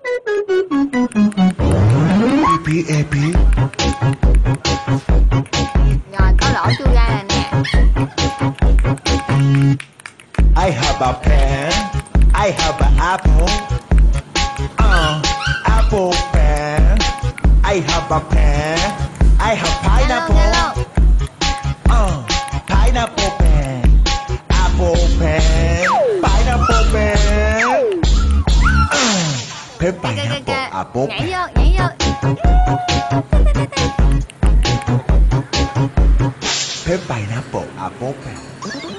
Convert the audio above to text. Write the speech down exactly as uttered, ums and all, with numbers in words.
A B A B. Rồi câu lỗ chui ra nè nè. I have a pen. I have an apple. Uh, apple pen. I have a pen. I have Nhanh luôn, pineapple. nhanh luôn. Uh, pineapple pen. Apple pen. Pineapple pen. Uh, pen Kìa, kìa, kìa, pineapple kìa. apple Nhảy pen. vô, nhảy vô. Pen pineapple apple pen.